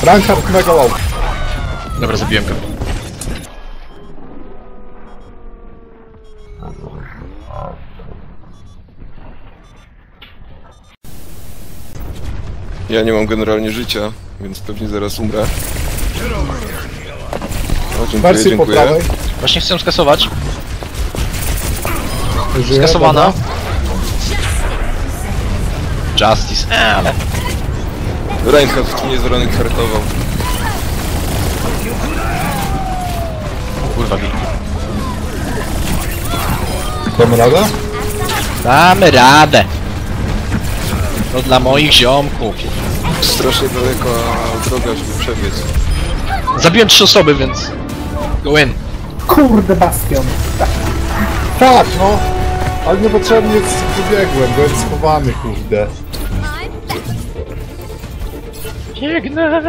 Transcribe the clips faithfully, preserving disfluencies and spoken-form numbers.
Reinhardt mega low. Dobra, zabiłem go. Ja nie mam generalnie życia, więc pewnie zaraz umrę. O, dziękuję, Wersji po dziękuję. prawej. Właśnie chcę skasować. Żyje, Skasowana. dobra. Justice, eee, ale... Reinhardt nie z Reinhardtował. Kurwa, wilk. Damy radę? Damy radę. No dla moich ziomków. Strasznie daleko droga, żeby przebiec. Zabiłem trzy osoby, więc... Go in. Kurde, bastion. Tak, no. Ale niepotrzebnie wybiegłem, byłem schowany, kurde. Biegnę.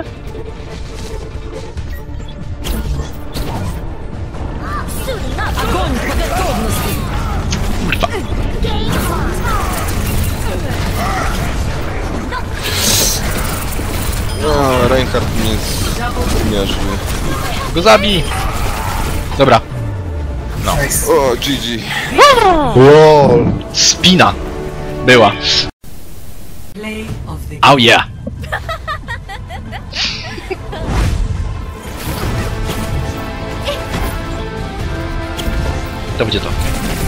Kurwa. No, Reinhardt mnie zmiażdżył. Go zabij. Dobra. No. Nice. O, G G. LOL. Spina. Była. Oh yeah. To będzie to.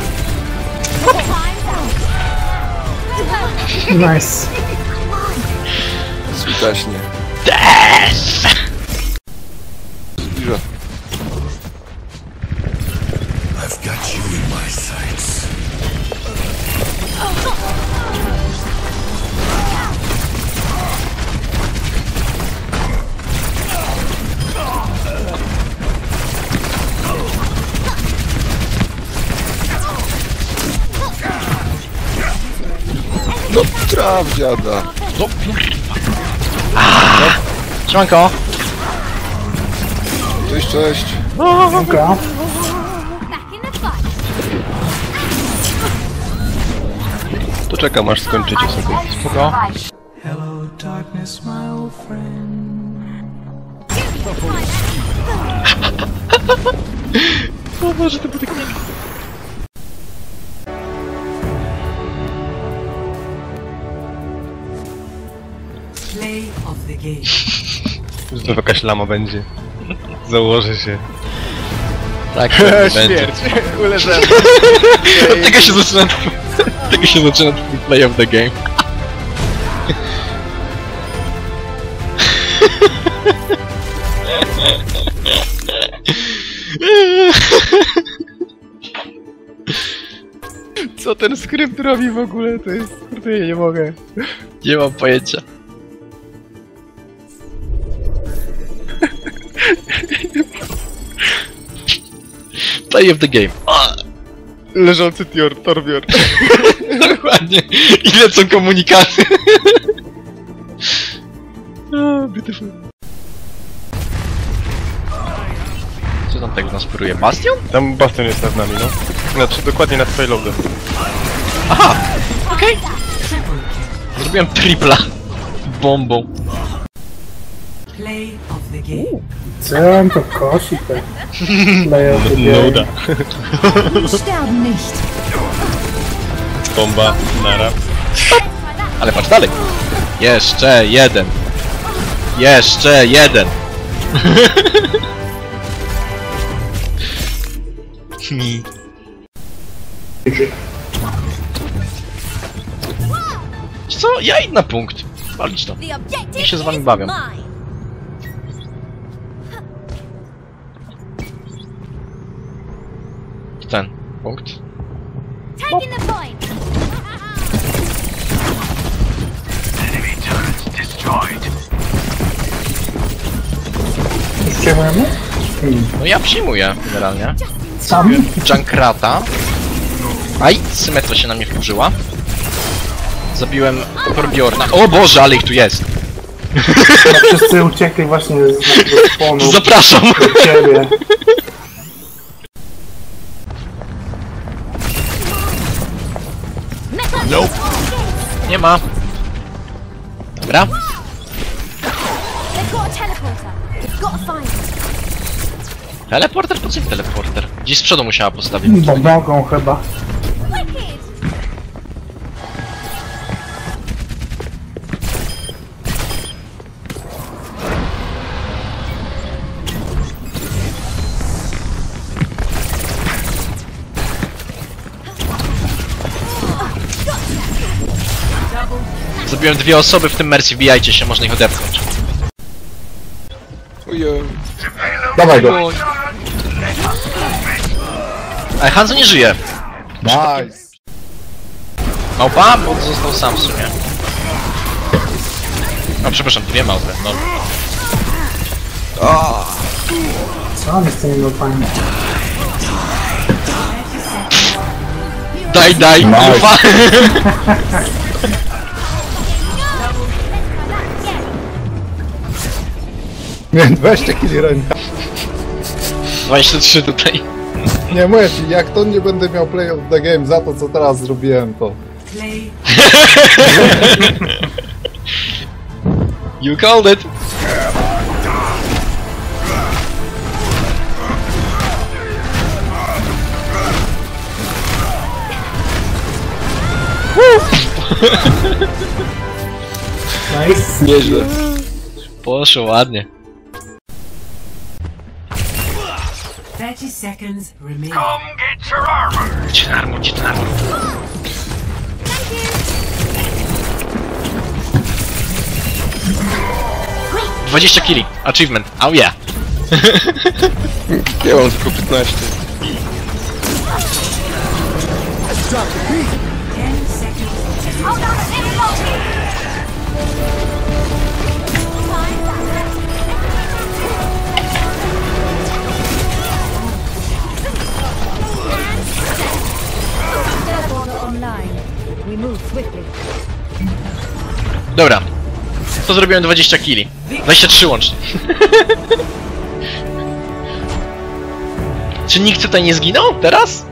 Nice. Switaśnie. Death! Zbliża. I've got you in my sights. No traf dziada. No kurwa. Siemanko. Cześć, cześć. Dziękuję. To czekam aż skończycie sobie. Spoko. Hello, darkness, my old friend. O Boże, to był taki... Play of the game. Znów jakaś lama będzie. Założę się. Tak, śmierć. Uleżemy. Tego się zaczyna... Tego się zaczyna twój play of the game. Co ten skrypt robi w ogóle? To jest... Kurde, ja nie mogę. Nie mam pojęcia. Play of the game. Leżący tior, torbior. Dokładnie. I lecą komunikaty. Oh, beautiful. Co tam tego nas pyruje? Bastion? Tam Bastion jest nad nami, no. Znaczy dokładnie nad payloadem. Aha! Okej. Okay. Zrobiłem tripla. Bombą. Play of the game. Co on to kosi, te player of the game. Nuda. Sterben nicht. Bomba, nara. Ale patrz dalej. Jeszcze jeden. Jeszcze jeden. Co? Ja idę na punkt. Walić to. Niech się z wami bawią. Ten punkt. Taking the point. Przyjmujemy? No ja przyjmuję generalnie. Sam? Junkrata. Aj, Symetra się na mnie wkurzyła. Zabiłem Torbjorna. O Boże, ale ich tu jest! No, wszyscy uciekli właśnie z naszego spawnu. Zapraszam! Do ciebie. Nie ma. Dobra. Got a teleporter. Gotta find it. Teleporter? Po co im teleporter? Gdzieś z przodu musiała postawić. Bo mogą chyba. Wicked. Zabiłem dwie osoby, w tym Mercy, wbijajcie się, można ich odepchnąć. Dawaj go. Ale Hanzo nie żyje. Nice. Małpa? Bo został sam w sumie. O, przepraszam, dwie małpy, no. Co on z tymi małpami? Daj, daj, małpa! Nie, dwadzieścia kili ręka. dwadzieścia trzy tutaj. Nie, mówię ci, jak to nie będę miał play of the game za to, co teraz zrobiłem, to... Play. You called it! Nice. Nieźle. Poszło ładnie. thirty seconds remain. Gdzie ten armor, gdzie ten armor? dwadzieścia kili. Achievement. Oh yeah. Ja mam tylko piętnaście. ten seconds. Hold on, enemy low. Teleporter online. We move swiftly. Dobra. To zrobiłem dwadzieścia kili. dwadzieścia trzy łącznie. Czy nikt tutaj nie zginął teraz?